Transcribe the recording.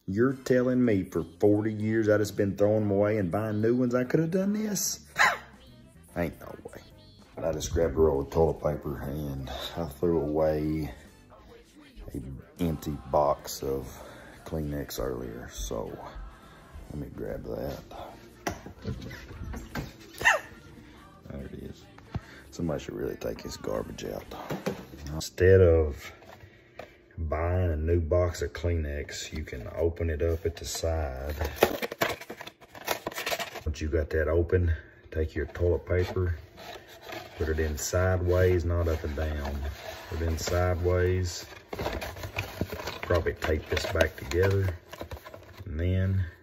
You're telling me for 40 years I just been throwing them away and buying new ones I could have done this? Ain't no way. I just grabbed a roll of toilet paper and I threw away an empty box of Kleenex earlier, so let me grab that. There it is. Somebody should really take this garbage out. Instead of buying a new box of Kleenex, you can open it up at the side. Once you got that open, take your toilet paper, put it in sideways, not up and down. Put it in sideways. Probably tape this back together. And then